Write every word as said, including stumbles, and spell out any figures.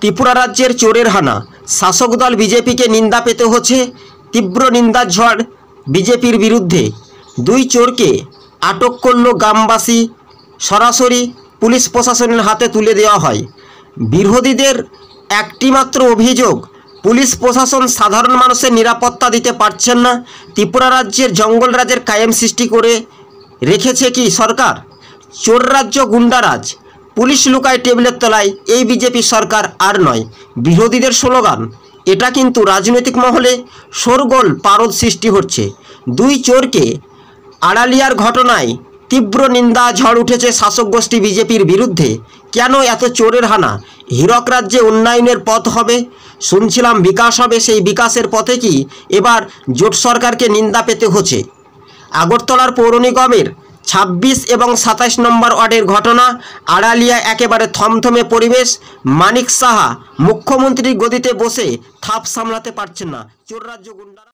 ত্রিপুরা রাজ্যের চোরের হানা, শাসক দল বিজেপিকে নিন্দা পেতে হচ্ছে। তীব্র নিন্দার ঝড় বিজেপির বিরুদ্ধে। দুই চোরকে আটক করল গ্রামবাসী, সরাসরি পুলিশ প্রশাসনের হাতে তুলে দেওয়া হয়। বিরোধীদের একটিমাত্র অভিযোগ, পুলিশ প্রশাসন সাধারণ মানুষের নিরাপত্তা দিতে পারছেন না। ত্রিপুরা রাজ্যের জঙ্গল রাজের কায়েম সৃষ্টি করে রেখেছে কি সরকার? চোর রাজ্য, গুন্ডারাজ, পুলিশ লুকায় টেবিলের তলায়, এই বিজেপি সরকার আর নয়। বিরোধীদের স্লোগান, এটা কিন্তু রাজনৈতিক মহলে শোরগোল পারদ সৃষ্টি হচ্ছে। দুই চোরকে আড়ালিয়ার ঘটনায় তীব্র নিন্দা ঝড় উঠেছে শাসক গোষ্ঠী বিজেপির বিরুদ্ধে। কেন এত চোরের হানা? হীরক রাজ্যে উন্নয়নের পথ হবে, শুনছিলাম বিকাশ হবে, সেই বিকাশের পথে কি এবার জোট সরকারকে নিন্দা পেতে হচ্ছে? আগরতলার পৌর নিগমের ছাব্বিশ এবং সাতাশ নম্বর ওয়ার্ডের ঘটনা। আড়ালিয়া একেবারে থমথমে পরিবেশ। মানিক সাহা মুখ্যমন্ত্রীর গদিতে বসে থাপ সামলাতে পারছেন না। চোর রাজ্য গুন্ডা